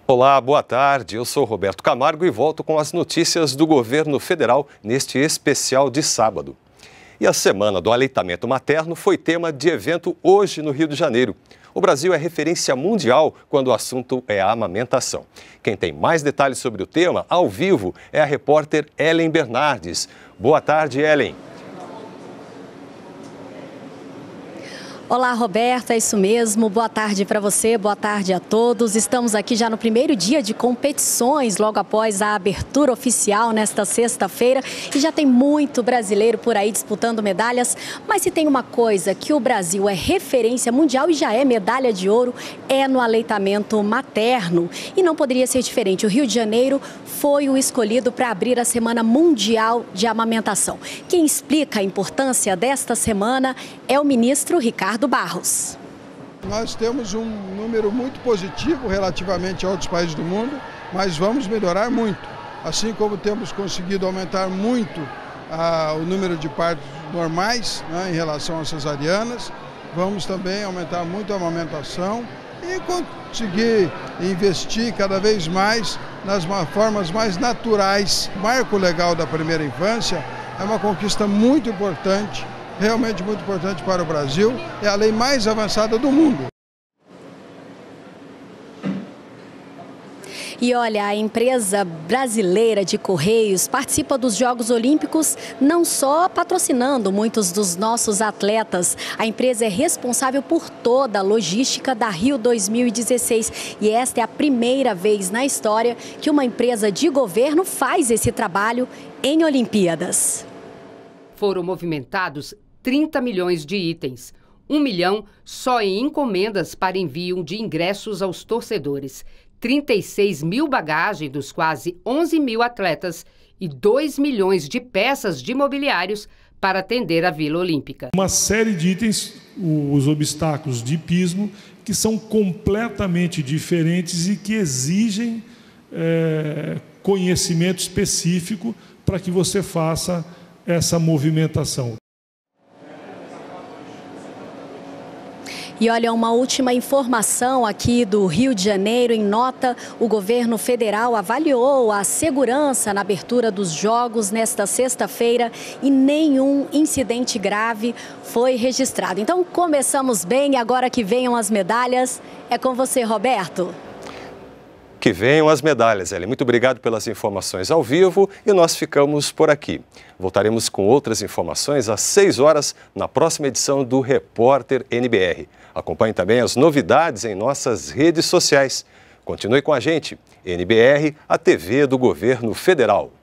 Olá, boa tarde. Eu sou Roberto Camargo e volto com as notícias do governo federal neste especial de sábado. E a Semana do Aleitamento Materno foi tema de evento hoje no Rio de Janeiro. O Brasil é referência mundial quando o assunto é a amamentação. Quem tem mais detalhes sobre o tema, ao vivo, é a repórter Ellen Bernardes. Boa tarde, Ellen. Olá, Roberto, é isso mesmo. Boa tarde para você, boa tarde a todos. Estamos aqui já no primeiro dia de competições, logo após a abertura oficial nesta sexta-feira. E já tem muito brasileiro por aí disputando medalhas. Mas se tem uma coisa que o Brasil é referência mundial e já é medalha de ouro, é no aleitamento materno. E não poderia ser diferente. O Rio de Janeiro foi o escolhido para abrir a Semana Mundial de Amamentação. Quem explica a importância desta semana é o ministro Ricardo Barros. Nós temos um número muito positivo relativamente a outros países do mundo, mas vamos melhorar muito. Assim como temos conseguido aumentar muito o número de partos normais, né, em relação às cesarianas, vamos também aumentar muito a amamentação e conseguir investir cada vez mais nas formas mais naturais. O marco legal da primeira infância é uma conquista muito importante, realmente muito importante para o Brasil, é a lei mais avançada do mundo. E olha, a empresa brasileira de Correios participa dos Jogos Olímpicos não só patrocinando muitos dos nossos atletas. A empresa é responsável por toda a logística da Rio 2016. E esta é a primeira vez na história que uma empresa de governo faz esse trabalho em Olimpíadas. Foram movimentados 30 milhões de itens, 1 milhão só em encomendas para envio de ingressos aos torcedores, 36 mil bagagens dos quase 11 mil atletas e 2 milhões de peças de mobiliários para atender a Vila Olímpica. Uma série de itens, os obstáculos de hipismo, que são completamente diferentes e que exigem conhecimento específico para que você faça essa movimentação. E olha, uma última informação aqui do Rio de Janeiro. Em nota, o governo federal avaliou a segurança na abertura dos Jogos nesta sexta-feira e nenhum incidente grave foi registrado. Então, começamos bem, agora que venham as medalhas. É com você, Roberto. Que venham as medalhas, Ellen. Muito obrigado pelas informações ao vivo e nós ficamos por aqui. Voltaremos com outras informações às 6 horas na próxima edição do Repórter NBR. Acompanhe também as novidades em nossas redes sociais. Continue com a gente, NBR, a TV do Governo Federal.